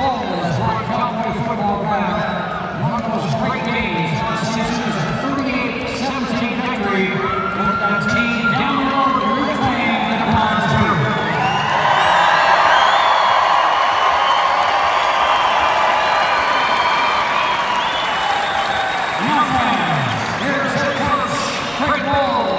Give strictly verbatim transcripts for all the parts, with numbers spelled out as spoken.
Bohl is like Cowboy football ground. One of those great games last season is a thirty-eight seventeen victory over that team down the road to reclaim the Ponds Group. Now fans, here's head coach Craig Bohl.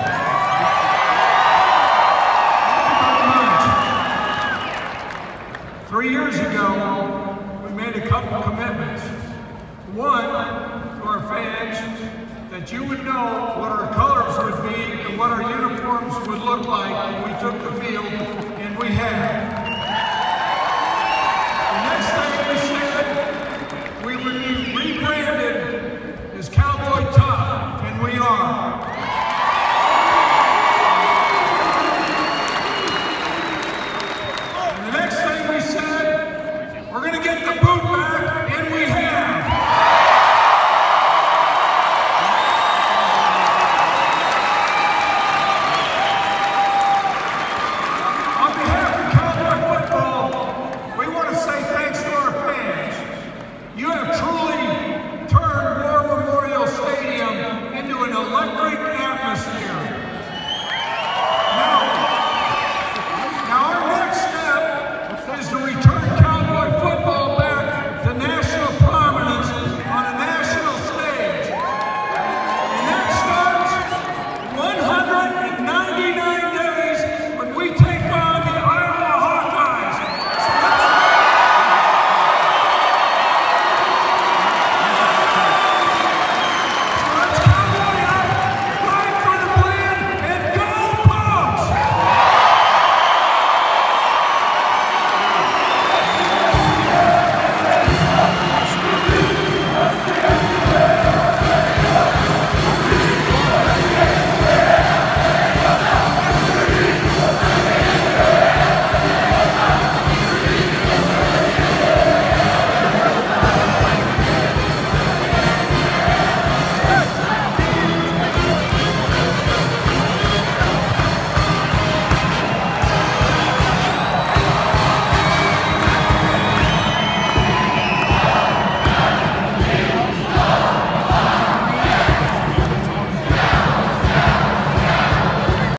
Three years ago, we made a couple commitments. One, to our fans, that you would know what our colors would be and what our uniforms would look like when we took the field, and we have.